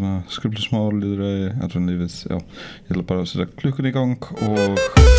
skriflismál, lýðræði, atvinnulífið, já. Ég ætla bara að setja klukkun í gang og...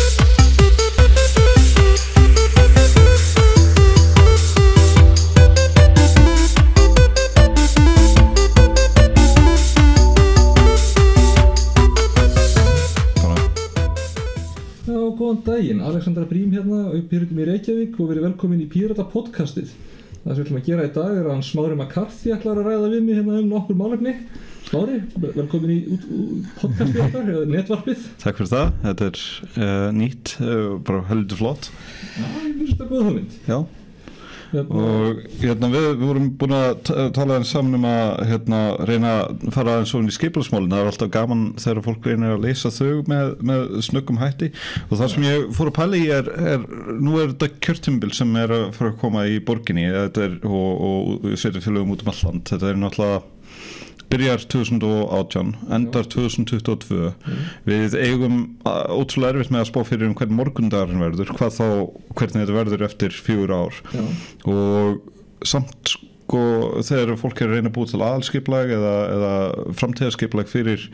Góðan daginn, Alexandra Brím hérna og Pírötum í Reykjavík og verið velkomin í Pírata podcastið. Það sem við ætlum að gera í dag er að hann Smári McCarthy ætlar að ræða við mig hérna nokkur málefni. Smári, velkomin í podcastið okkar, netvarpið. Takk fyrir það, þetta er nýtt, bara heldur flott. Já, ég finnst þetta góð hugmynd. Já. Og við vorum búin að tala saman að reyna að fara aðeins svona í skipulagsmálin. Það er alltaf gaman þegar fólk reynir að leysa þau með snöggum hætti og það sem ég fór að pæla í nú er þetta kjörtímabil sem er að fara að koma í borginni og sveitarfélögum út allt land. Þetta er náttúrulega byrjar 2018, endar 2022. Við eigum ótrúlega erfitt með að spá fyrir hvernig morgundagurinn verður, hvernig þetta verður eftir 4 ár. Já. Og samt þegar fólk er að reyna að búa til aðalskipulag eða framtíðarskipulag fyrir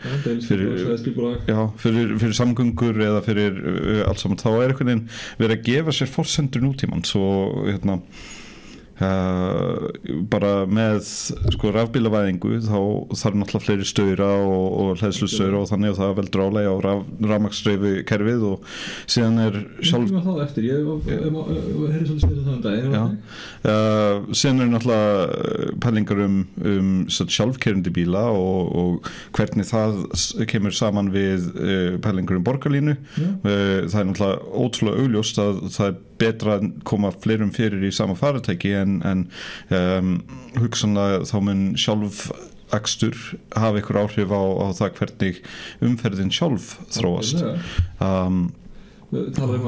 samgöngur eða fyrir allt saman, þá er einhvern veginn verið að gefa sér forsendur nútímans og bara með rafbílavæðingu þá þarf náttúrulega fleiri staura og hleðslustaura og þannig og það veldur álega á rafmagnsdreifikerfið og síðan er sjálf... Hvað það eftir? Ég heyrði svolítið snittu það daginn. Síðan er náttúrulega pælingar sjálfkeyrandi bíla og hvernig það kemur saman við pælingar borgarlínu. Það er náttúrulega ótrúlega augljóst að það er betra að koma fleirum fyrir í sama faratæki en hugsanlega þá mun sjálfakstur hafa ykkur áhrif á það hvernig umferðin sjálf þróast. Tala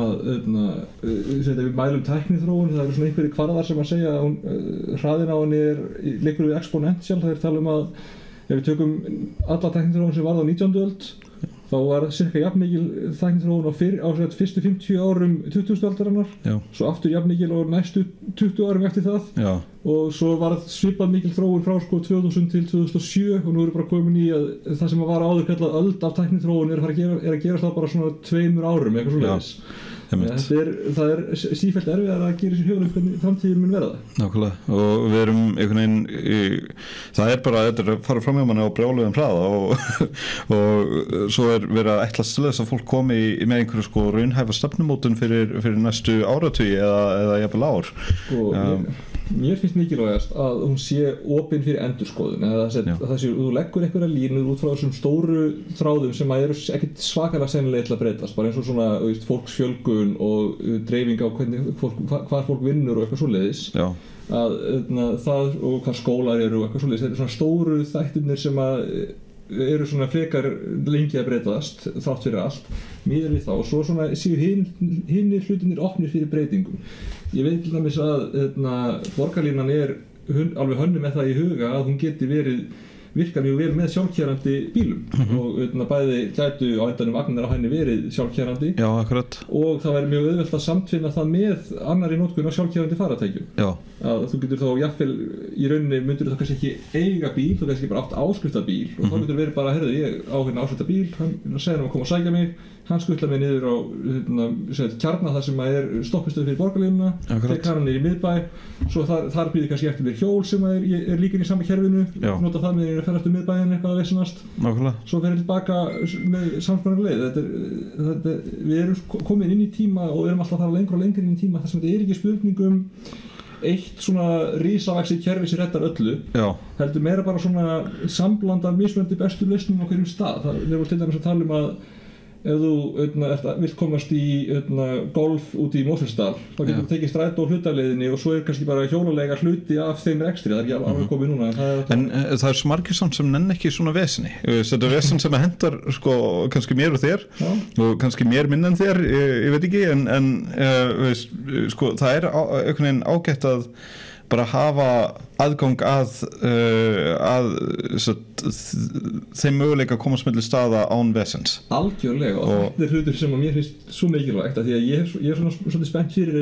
við mælum tækniþróun, það eru svona einhverjir kvarðar sem að segja að hraðin á henni liggur við exponential. Það er tala að ef við tökum alla tækniþróun sem varð á 19. öld þá var cirka jafnmikil tækniþróun á fyrstu 50 árum 20. aldarinnar, svo aftur jafnmikil á næstu 20 árum eftir það. Já. Og svo var svipað mikil þróun frá 2000 til 2007 og nú erum bara komin í að það sem var áður kallað öld af tækniþróun er að gerast það bara svona 2 árum, eitthvað svoleiðis. Það er sífellt erfiðar að gera sér hugur hvernig framtíðin mun verða. Nákvæmlega, og við erum einhvern veginn það er bara að þetta fara fram hjá manni á brjáluðum hraða og svo er verið að ætlast til þess að fólk komi með einhverju raunhæfa stefnumótun fyrir næstu áratugi eða jafnvel ár. Mér finnst mikilvægast að hún sé opin fyrir endurskoðun eða þú leggur einhverja línur út frá þessum stóru þráðum sem eru ekkert svakalega sennilega til að breytast, bara eins og svona fólksfjölgun og dreifing á hvar fólk vinnur og eitthvað svoleiðis. Það og hvað skólar eru og eitthvað svoleiðis. Þetta er svona stóru þættirnir sem eru svona frekar lengi að breytast þrátt fyrir allt miðað við þá og svo svona séu hinir hlutinir opnir fyrir breytingum. Ég veit til dæmis að borgarlínan er alveg hönnuð með það í huga að hún geti virkað mjög vel með sjálfkeyrandi bílum og bæði gætu á endanum vagnir á henni verið sjálfkeyrandi. Já, akkurat. Og það væri mjög auðvelt að samtvinna það með annarri notkun á sjálfkeyrandi faratækjum. Já. Að þú getur þá jafnvel í rauninni myndir þú kannski ekki eiga bíl, þú kannski bara átt áskrifta bíl og þá getur verið bara, ég á hérna áskrifta bíl, hann segir að koma og sækja mig, hann skutlar mig niður á kjarna þar sem er stoppistöð fyrir borgarlínuna, tek hann niður í miðbæ, svo þar býður kannski eftir mér hjól sem er líkin í sama kerfinu, nota það með að ferðast miðbæinn eitthvað að vesenast, svo fer ég tilbaka með samskonar leið. Við erum komin inn í tíma og erum alltaf að fara lengur og lengur inn í tíma þar sem þetta er ekki spurningum eitt svona risavaxið kerfi sem reddar öllu. Já. Heldur meira bara svona sambland af mismunandi bestu lausnum á hverjum stað. Það er til dæmis að tala að ef þú vilt komast í golf út í Mosfellsdal þá getur þú tekið strætó á hlutaleiðinni og svo er kannski bara hjólalega hluti af þeim rekstri, það er ekki alveg komið núna. En það er svo margir samt sem nenn ekki svona veseni. Þetta er vesen sem hendar kannski mér og þér og kannski mér minn en þér, ég veit ekki en það er einhvern veginn ágætt að bara hafa aðgang að þeim möguleika að komast milli staða án vesens. Algjörlega og þetta er hlutur sem að mér finnst svo mikilvægt af því að ég er svona spennt fyrir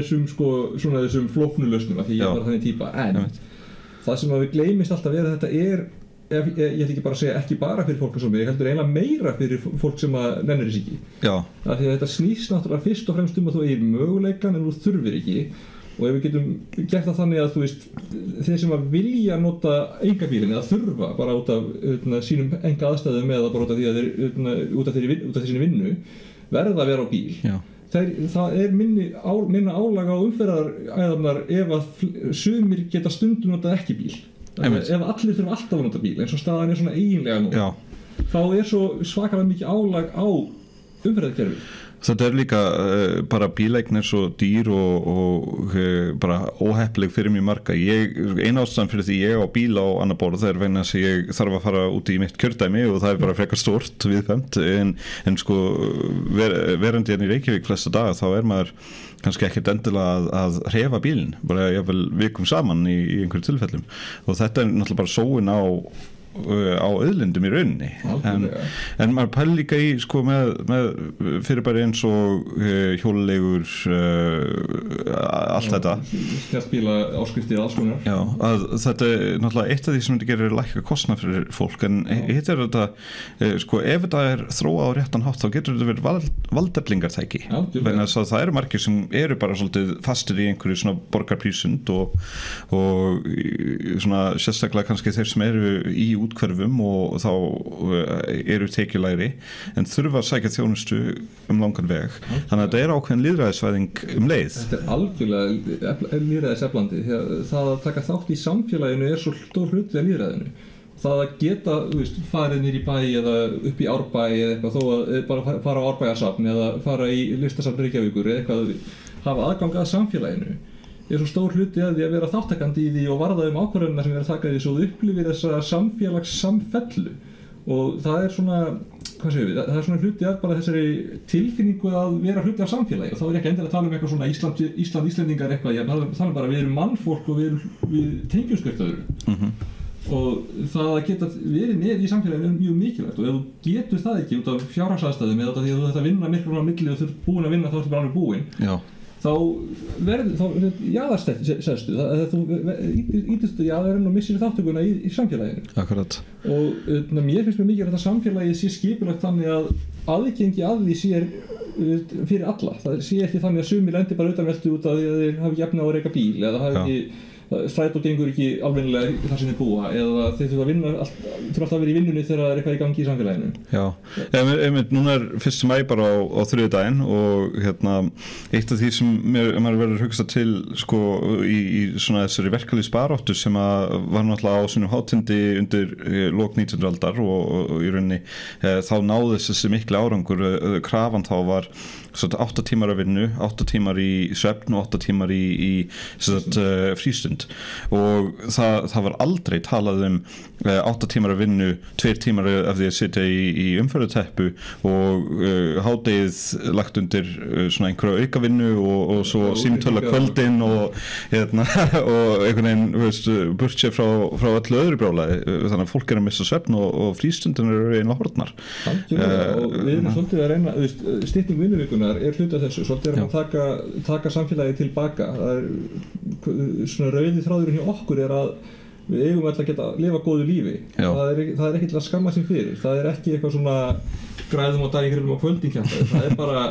þessum flóknu lausnum af því ég var þannig típa en það sem að við gleymist alltaf er að þetta er ég ætla ekki bara að segja ekki bara fyrir fólk sem mig, heldur eiginlega meira fyrir fólk sem að nennir þess ekki. Já. Af því að þetta snýst náttúrulega fyrst og fremst að þú eigir möguleikan en þú þurfir ekki. Og ef við getum gert það þannig að þú veist, þeir sem að vilja nota einkabílinn eða þurfa bara út af sínum enga aðstæðum eða bara út af því að út af sinni vinnu verða að vera á bíl. Já. Það minna álag á umferðaræðarnar ef að sumir geta stundum notað ekki bíl. Ef allir þurfa alltaf að nota bíl eins og staðan svona eiginlega nú. Já. Þá svo svakalega mikið álag á umferðarkerfið. Þetta líka bara bíleign svo dýr og bara óheppileg fyrir mjög marga. Eina ástæðan fyrir því ég á bíl á annar borð það vegna þess að ég þarf að fara út í mitt kjördæmi og það bara frekar stórt viðfemt en sko verandi hérna í Reykjavík flesta daga þá maður kannski ekkert endilega að hrefa bílinn bara jafnvel vikum saman í einhverjum tilfellum og þetta náttúrulega bara sóun á auðlindum í rauninni en maður pælir líka í sko með fyrirbæri eins og hjóluleigur allt þetta snjallbíla áskriftir alls konar já, að þetta náttúrulega eitt af því sem þetta gerir lækka kostnað fyrir fólk en hitt þetta sko ef þetta þróað á réttan hátt þá getur þetta verið valdeflingartæki vegna þess að það eru margir sem eru bara svolítið fastir í einhverju svona borgarprísund og svona sérstaklega kannski þeir sem eru í útkverfum og þá eru tekjulægri en þurfa að sækja þjónustu langan veg þannig að þetta ákveðin lýðræðisvæðing leið. Þetta algjörlega lýðræðiseflandi það að taka þátt í samfélaginu svo stór hluti af lýðræðinu það að geta farið niður í bæ eða upp í Árbæ eða eitthvað þó að bara fara á Árbæjarsafn eða fara í listasafn Reykjavíkur eða eitthvað hafa aðgang að samfélaginu svo stór hluti að því að vera þáttakandi í því og varða ákvarðanirnar sem vera að taka því svo þú upplifir þessa samfélagssamfellu og það svona, hvað segum við, það svona hluti af bara þessari tilfinningu að vera hluti af samfélagi og þá ekki endilega að tala eitthvað svona Íslendingar eitthvað, ég tala bara við erum mannfólk og við tengjumst hvert öðru og það að geta verið með í samfélaginu mjög mikilvægt og ef þú getur það ekki út af fjárhagsaðstæðum eða því að þú þetta vinna miklu á milli og þú ert búin að vinna þá ertu bara alveg búin þá jaðarsestu þú ítist jaðarinn og missir þátttökuna í samfélaginu. Akkurat. Og mér finnst mjög mikið að þetta samfélagi sé skipulagt þannig að aðgengi að því sé fyrir alla. Það sé ekki þannig að sumir lendi bara utanveltu út af því að þeir hafi ekki efni á að reka bíl eða hafi ekki strætó gengur ekki almennilega þar sem þeir búa eða þeir þurfa að vinna þurfa alltaf að vera í vinnunni þegar það eitthvað í gangi í samfélaginu. Já, núna 1. maí bara á þriðjudaginn og eitt af því sem maður verður að hugsa til sko í svona þessari verkalýðsbaráttu sem að var náttúrulega á svona hátindi undir lok 19. aldar og í rauninni þá náðist þessi mikli árangur krafan þá var 8 tímar að vinnu, 8 tímar í svefn og 8 tímar í frístund og það var aldrei talað 8 tímar að vinnu 2 tímar af því að sitja í umferðarteppu og hádegið lagt undir svona einhverja aukavinnu og svo símtölu kvöldin og einhvern veginn burtséð frá öllu öðru brjálæði þannig að fólk að missa svefn og frístundin eru einlega horfnar og við erum svolítið að reyna stytting vinnuvikunnar hluti af þessu svolítið að taka samfélagið tilbaka það svona rauði þráðurinn hjá okkur að við eigum alltaf að geta að lifa góðu lífi það er ekki til að skamma sín fyrir það ekki eitthvað svona græðum á daginn grillum á kvöldin það bara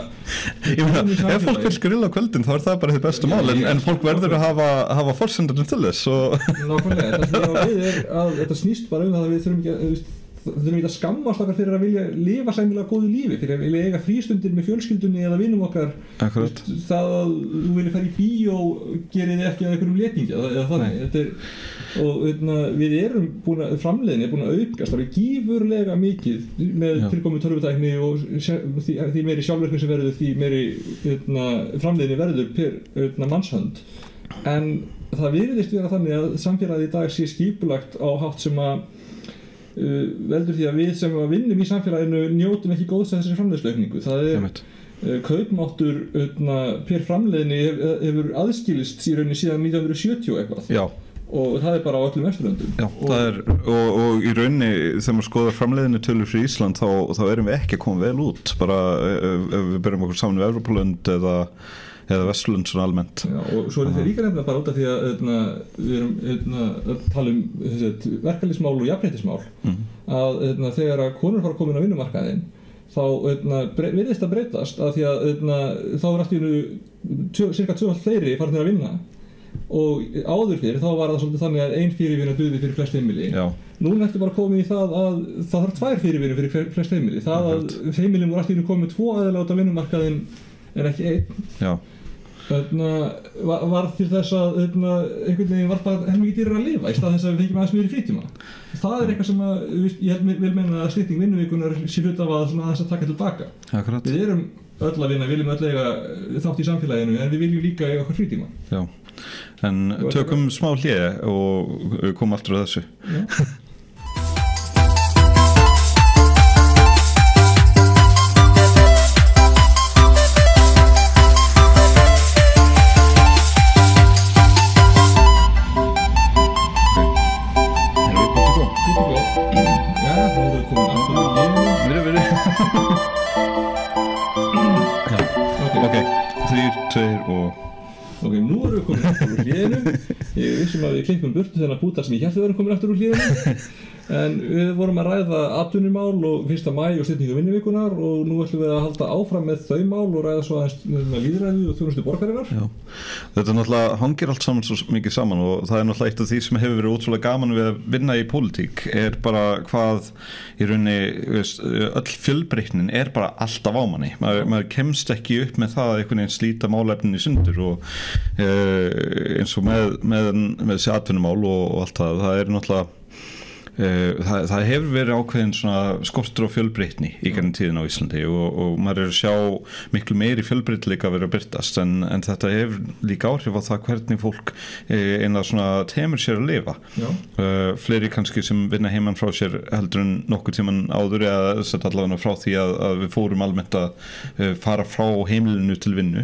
ef fólk vil grilla á kvöldin þá það bara þið bestu mál en fólk verður að hafa forsendunum til þess nákvæmlega, þetta snýst bara það að við þurfum ekki að skammast okkar fyrir að vilja lifa sæmilega góðu lífi, fyrir að vilja eiga frístundir með fjölskyldunni eða vinum okkar það að þú vilja fara í bíó gerir þið ekki að einhverjum letingi eða þannig og við erum framleiðin er búin að aukast það er gífurlega mikið með tilkomu tölvutækni og því meiri sjálfvirkni sem verður því meiri framleiðinni verður per mannshönd en það virðist vera þannig að samfélagið í dag sé skipulagt á hátt sem að veldur því að við sem vinnum í samfélaginu njótum ekki góðs af þessari framleiðsluaukningu það kaupmáttur per framleiðinni hefur aðskilist í rauninni síðan 1970 eitthvað og það er bara á öllum Vesturlöndum og í rauninni þegar maður skoðar framleiðinni tölur fyrir Ísland þá erum við ekki að koma vel út bara ef við byrjum okkur saman við Evrópulönd eða verslun svona almennt. Já, og svo þetta líka nefnilega bara út af því að við erum að tala verkalýðsmál og jafnréttismál að þegar að konur fara að koma inn á vinnumarkaðinn þá virðist að breytast af því að þá allt í einu cirka 2 fleiri farnir að vinna og áður fyrir þá var það svolítið þannig að 1 fyrirvinna duði fyrir flest heimili. Núna ertu bara komið í það að það þarf 2 fyrirvinna fyrir flest heimili. Það að heimilin voru allt í einu komið 2 aðila út af vinnumarkaðinn en ekki 1. Var til þess að einhvern veginn var bara helmingi dýrar að lifa í stað þess að við fengjum aðeins meiri frítíma. Það eitthvað sem ég vil meina að stytting vinnuvíkunar sé hluta af að taka tilbaka. Akkurat. Við erum öll að vinna, viljum öll eiga þátt í samfélaginu en við viljum líka eiga okkar frítíma. Já, en tökum smá hlé og komum aftur á þessu. Ok, nú erum við komin aftur úr hlénum. Ég vissum að við klippum burtu þennan búta sem ég hélt við erum komin aftur úr hlénum. En við vorum að ræða atvinnumál og 1. maí og styttingu vinnuvíkunar og nú ætlum við að halda áfram með þau mál og ræða svo aðeins með lýðræði og þjónustu borgarinnar. Já, þetta náttúrulega hangir allt saman svo mikið saman og það náttúrulega eitt af því sem hefur verið ótrúlega gaman við að vinna í pólitík bara hvað í rauninni öll fjölbreytnin bara alltaf á manni. Maður kemst ekki upp með það að einhvern veginn slíta málefnin í sundur og eins og með þessi atvinnumál og allt það náttúrulega það hefur verið ákveðin svona skortur á fjölbreytni í gegnum tíðina á Íslandi og maður að sjá miklu meiri fjölbreytileika að vera að birtast en þetta hefur líka áhrif á það hvernig fólk eina svona temur sér að lifa. Fleiri kannski sem vinna heiman frá sér heldur en nokkuð tíman áður eða þess að allavega frá því að við fórum almennt að fara frá heimilinu til vinnu.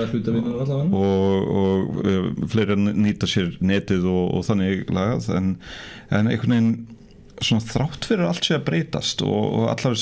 Og fleiri nýta sér netið og þannig lagað en einhvern veginn svona þrátt fyrir allt sé að breytast og allar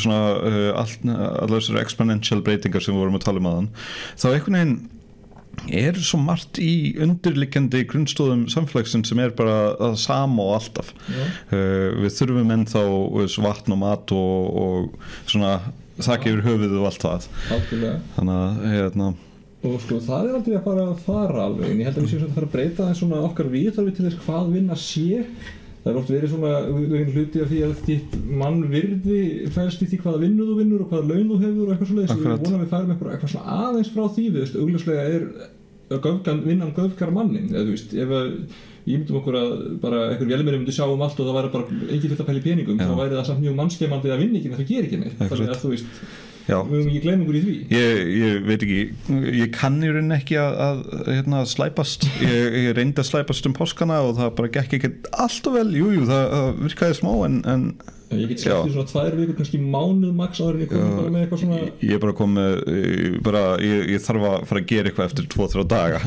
þessar exponential breytingar sem við vorum að tala aðan þá einhvern veginn svo margt í undirliggjandi grunnstóðum samfélagsins sem bara það sama og alltaf. Við þurfum ennþá vatn og mat og svona þak yfir höfuðið og allt það. Algjörlega. Þannig að og sko það aldrei að fara alveg en ég held að við séum að fara að breyta en svona okkar viðhorfi til þess hvað vinna sé. Það oft verið svona hluti af því að þitt mannvirði fælst í því hvaða vinnu þú vinnur og hvaða laun þú hefur og eitthvað svoleiðis. Ég vona að við færum eitthvað svona aðeins frá því við, augljóslega vinnan göfgar mannin. Ef ég myndum okkur að bara einhver vélmenni myndi sjá allt og það væri bara engin fullt að pæla í peningum, þá væri það samt mjög mannskemmandi að vinna ekki en það gerir ekki neitt. Þannig að við höfum ekki gleyma okkur í því. Ég veit ekki, ég kann í rauninni ekki að slæpast. Ég reyndi að slæpast páskana og það bara gekk ekki alltof vel. Jú, það virkaði smá en ég get sleppt í svona 2 vikur, kannski mánuð max áður en ég kom bara með eitthvað svona. Ég bara kom með, ég þarf að fara að gera eitthvað eftir 2-3 daga.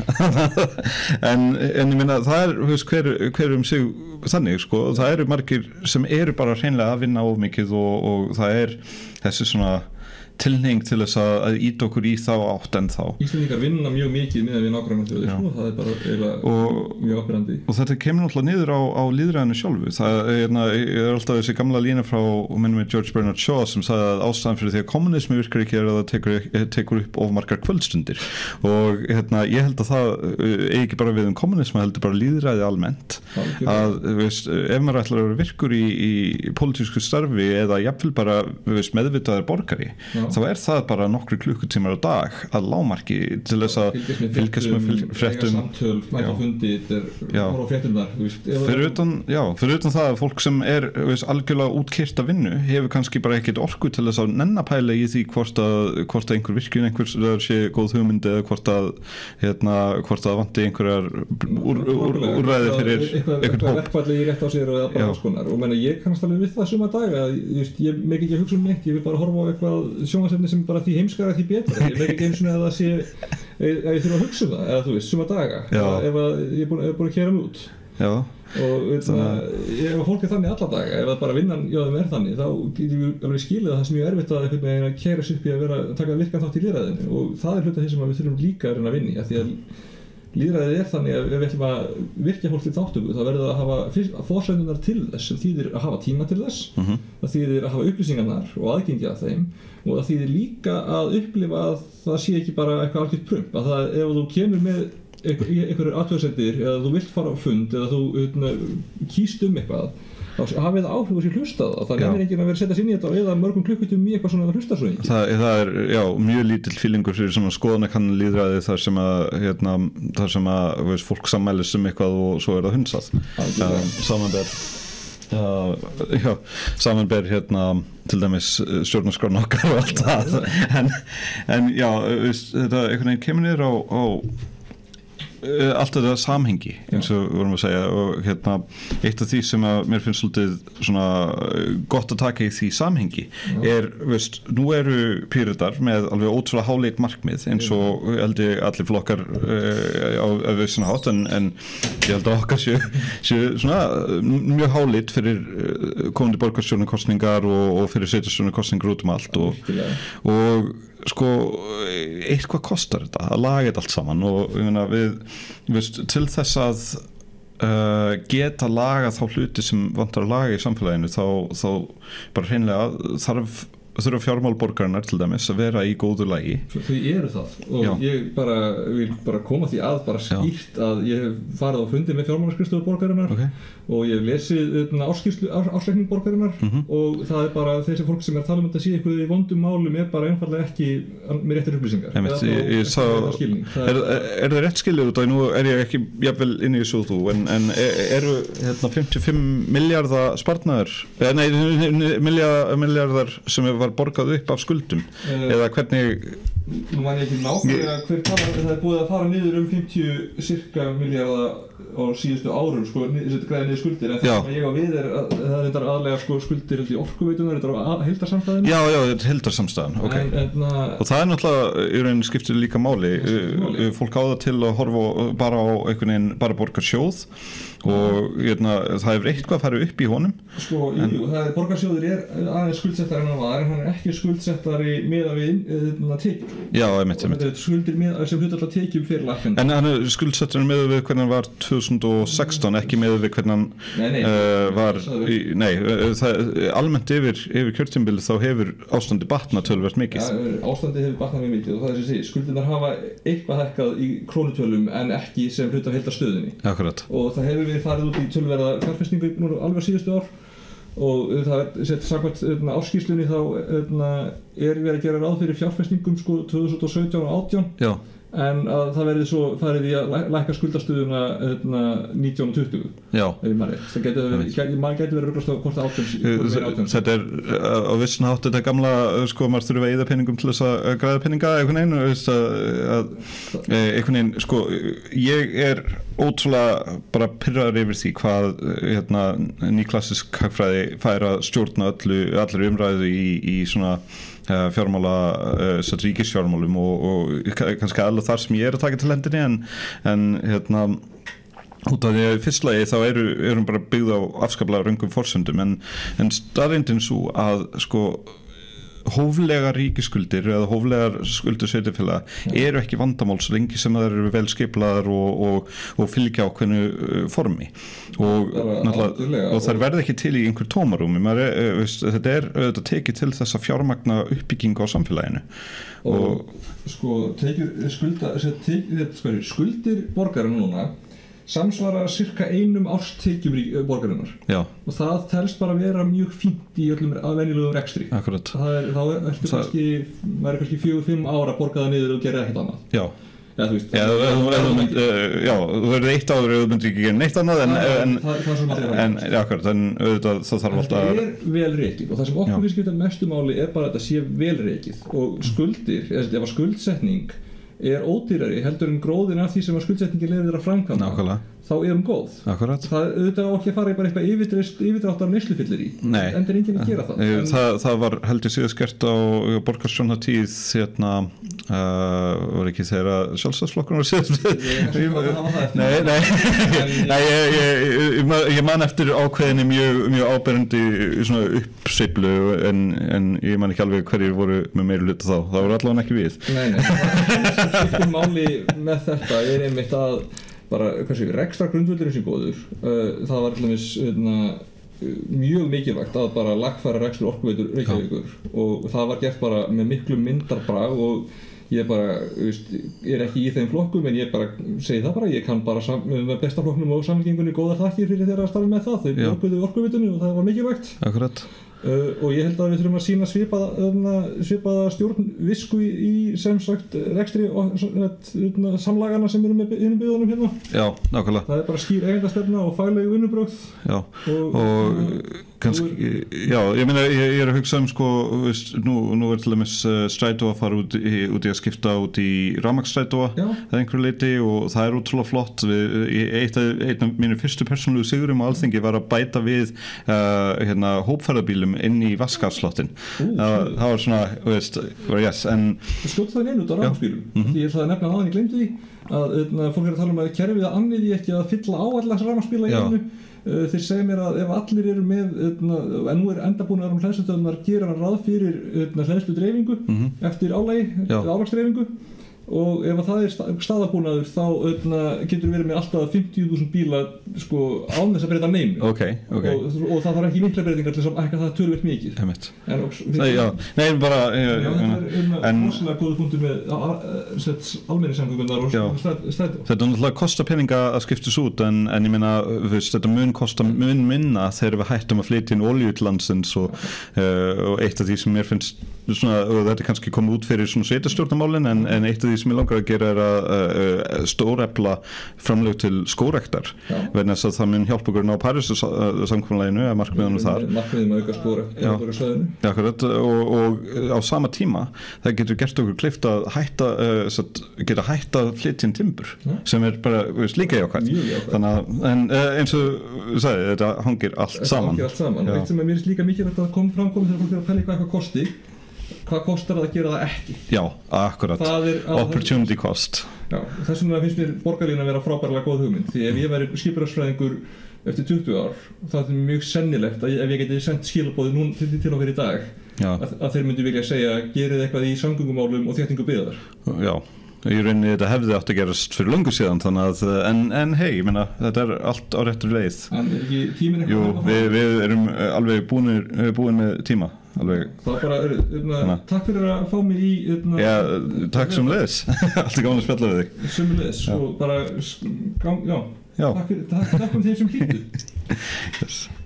en ég minna, það hver sig þannig, sko. Það eru margir sem eru bara hreinlega að vinna of mikið og það þessi svona tilhneiging til þess að íta okkur í þá átt en þá. Íslendingar vinna mjög mikið með við nágrannaþjóðir, sko, það bara mjög áberandi. Og þetta kemur náttúrulega niður á lýðræðinu sjálfu. Það alltaf þessi gamla lína frá minnum með George Bernard Shaw sem sagði að ástæðan fyrir því að kommunismi virkar ekki að það tekur upp of margar kvöldstundir. Og ég held að það ekki bara við kommunisma, heldur bara lýðræði almennt. Að ef maður ætlar að vera virkur í pólitísku starfi eða jafnvel bara meðvitaður borgari þá það bara nokkru klukkutímar á dag að lágmarki til þess að fylgjast með fréttum samtöl, mæta fundi og fréttunar fyrir utan það að fólk sem algjörlega útkeyrt að vinnu hefur kannski bara ekkert orku til þess að nenna pæla í því hvort að einhver virkjun einhver sé góð hugmynd eða hvort að vanti einhverjar úrræði fyrir eitthvað verkfalli í rétt á sér og bara alls konar og ég kannast alveg við það suma daga ég meg ekki að hugsa neitt, ég vil bara horfa á eitthvað sjónvarpsefni sem bara því heimskara því betra ég veit ekki eins og að það sé að ég þurfa að hugsa það eða þú veist, suma daga ef ég er búin að keyra mig út og ef fólk þannig alla daga, ef það bara vinnan hjá þeim þannig, þá getum við alveg skilið að það mjög erfitt að keyra sig upp í að taka virkan þátt í lýðræðinu og það hluti af því sem við þurfum líka að reyna að vinna í, af því að lýðræðið þannig að ef við ætlum að virkja fólk til þáttöku þá verður það að hafa forsendurnar til þess sem þýðir að hafa tíma til þess, það þýðir að hafa upplýsingarnar og aðgengi að þeim og það þýðir líka að upplifa að það sé ekki bara eitthvað algjört prump, að það, ef þú kemur með einhverjur athugasemdir eða þú vilt fara á fund eða þú kýst eitthvað þá hafið það áhrif og sé hlustað og það nefnir enginn að vera að setja sig inn í þetta og eða mörgum klukkutum í eitthvað svona að hlusta svo ekki. Það mjög lítill fílingur fyrir svona skoðanakannan lýðræði þar sem að veist, fólk sammælis eitthvað og svo það hunsað. Samanber til dæmis stjórnarskrána okkar og allt það en veist, þetta einhvern veginn kemur niður á allt þetta samhengi eins og vorum að segja og eitt af því sem að mér finnst svolítið svona gott að taka í því samhengi veist, nú eru Píratar með alveg ótrúlega háleit markmið eins og held ég allir flokkar á vissan hátt en ég held að okkar séu svona mjög háleit fyrir komandi borgarstjórnarkosningar og fyrir sveitarstjórnarkosningar út allt og sko eitthvað kostar þetta að laga þetta allt saman og ég meina við til þess að geta laga þá hluti sem vantar að laga í samfélaginu þá bara hreinlega þurfa fjármál borgarinnar til dæmis að vera í góðu lagi. Þau eru það og ég vil bara koma því að bara skýrt að ég hef farið á fundi með fjármálaskrifstofu borgarinnar og ég hef lesið ársreikning borgarinnar og það er bara þessi fólk sem er að tala um þetta sé eitthvað í vondum málum er bara einfaldlega ekki með réttar upplýsingar. Er það rétt skilur út og nú er ég ekki jafnvel inn í þessu þú en eru 55 milljarða sparnaður milljarðar sem var borgað upp af skuldum eða hvernig nú man ég ekki nákvæmlega hver það er búið að fara niður 50 cirka milljarða á síðustu árum græði niður skuldir en það sem ég á við að það er aðlega skuldir í orkuveitunar, þetta er heildarsamstæðin þetta er heildarsamstæðin og það er náttúrulega í rauninni skiptir líka máli fólk á það til að horfa bara á einhvern veginn bara borgarsjóð og það hefur eitthvað að fara upp í honum borgarsjóður er aðeins skuldsettari en hann var en hann er ekki skuldsettari miðað við tekjum skuldir sem hluta alltaf tekjum fyrir lækkandi en hann er skuldsettari miðað við hvernig hann var 2016 ekki miðað við hvernig hann var almennt yfir kjörtímabilið þá hefur ástandi batnað töluvert mikið ástandi hefur batnað mjög mikið og það er sem sé skuldirnar hafa eitthvað hækkað í krónutölum en ekki sem hluta af heildarstöðunni og það hefur við farið út í tölverða fjárfestingu nú alveg síðustu ár og það er samkvæmt áskýrslunni þá er við að gera ráð fyrir fjárfestingum 2017 og 2018 en að það verði svo farið í að lækka skuldastöðuna 19 og 20 það gæti verið ruglast á hvort 18 þetta er á vissan hátt þetta gamla maður þurfa að eyða peningum til þess að græða peninga einhvern veginn ég er ótrúlega bara pirraður yfir því hvað nýklassisk hagfræði fær að stjórna allir umræðu í svona fjármála ríkisfjármálum og kannski alveg þar sem ég er að taka til hendinni en út af því að í fyrsta lagi þá erum bara byggð á afskaplega röngum forsendum en staðreyndin svo að hóflegar ríkisskuldir eða hóflegar skuldir sveitarfélaga eru ekki vandamál svo lengi sem það eru vel skipulaðar og fylgja ákveðnu formi og það verði ekki til í einhver tómarúmi þetta er auðvitað tekið til þess að fjármagna uppbyggingu á samfélaginu og skuldir borgarinn núna samsvara cirka einum árstekjum borgarinnar og það telst bara að vera mjög fínt í öllum venjulegum rekstri þá ertu kannski 4-5 ára að borga það niður og gera ekkert annað þú verður eitt áður og þú myndir ekki gera neitt annað en auðvitað það þarf alltaf það er vel rekið og það sem okkur skiptir mestu máli er bara að þetta sé vel rekið og skuldir, ef skuldsetning er ódýrari heldur en gróðin af því sem að skuldsetningin leyfir þér að framkvæma þá hún góð. Akkurat. Það auðvitað á ekki að fara í bara eitthvað yfirdráttar neyslufyllir í. Nei. Endur enginn að gera það. Það var heldur síðast gert á borgarstjórnartíð var ekki þegar Sjálfstæðisflokkurinn var síðast. Nei, ég man eftir ákveðinni mjög áberandi svona uppsveiflu en ég man ekki alveg hverjir voru með meiri hluta þá. Það voru allavega ekki við. Nei, það sem skiptir máli með þetta einmitt að bara, rekstrargrundvöllurinn sé góður. Það var til dæmis mjög mikilvægt að bara lagfæra rekstur Orkuveitu Reykjavíkur og það var gert bara með miklu myndarbrag og ég bara, er ekki í þeim flokkum en ég bara segi það bara, ég kann bara með besta flokknum og samfélkingunni góðar þakkir fyrir þeirra að starfa með það, þau borguðu Orkuveitunni og það var mikilvægt. Akkurat. Og ég held að við þurfum að sýna svipaða stjórnvisku í sem sagt rekstri og samlagana sem eru með byggðunum hérna. Já, nákvæmlega. Það bara skýr eigendastefna og fagleg vinnubrögð. Já, og kannski, já, ég meina, ég að hugsa sko, nú til dæmis strætó að fara út í að skipta út í rafmagnsstrætóa eða einhverju leyti og það ótrúlega flott. Einn af mínu fyrstu persónulegu sigurum á Alþingi var að bæta við hópferðabílum inn í vaskafslottin. Það var svona, yes, en skjótt það inn út á rafmagnsbílum. Því ég ætlaði að nefna áðan, ég gleymdi því að fólk að tala um að kerfið að anniði ekki að fylla á allar rafmagnsbíla í einu. Þeir segja mér að ef allir eru með en nú endabúnaðar hleðslustöðvarnar gera ráð fyrir hleðsludreifingu eftir álagsdreifingu og ef það staðabúnaður þá getur verið með alltaf 50.000 bíla sko án þess að breyta neinu. Okay. Og það þarf ekki mikla breytingar til þess að ekki að það töluvert mikið. Nei, bara þetta rosalega góður punktur með almenningssamgöngunar og strætó. Þetta náttúrulega kostar peninga að skiptis út en ég meina þetta mun kosta mun minna þegar við hættum að flytja inn olíu til landsins og eitt af því sem mér finnst svona, og þetta kannski komið út fyrir svona sveitarstjórnarmálin en eitt af því sem ég langar að gera að stórefla framlög til skógræktar vegna þess að það mun hjálpa okkur ná Parísarsamkomulaginu eða markmiðunum þar. Markmiðum að auka skógrækt á svæðinu. Já, akkurat, og á sama tíma það getur gert okkur kleift að geta hætta flytjinn timbur sem bara líka jákvæmt. Þannig að eins og sagði, þetta hangir allt saman. Hangir allt saman. Eitt sem mér finnst líka mikilvægt að framkomið þegar fólk að pæla eitthvað kosti. Hvað kostar það að gera það ekki? Já, akkurat. Opportunity cost. Já, þess vegna finnst mér borgarlínan að vera frábærlega góð hugmynd. Því ef ég væri skipulagsfræðingur eftir 20 ár, það er mjög sennilegt að ef ég geti sendt skilaboði nú til okkur í dag, að þeir myndu vilja segja gerið eitthvað í samgöngumálum og þéttingu byggðar. Já. Í rauninni þetta hefði átt að gerast fyrir löngu síðan þannig að, en hei, ég meina, þetta allt á réttur leið. En ekki tíminn eitthvað? Jú, við erum alveg búin með tíma, alveg. Það bara, takk fyrir að fá mig í, Já, takk sömuleiðis, allt gaman að spjalla við þig. Sömuleiðis, og bara, takk þeim sem hlýddu. Yes.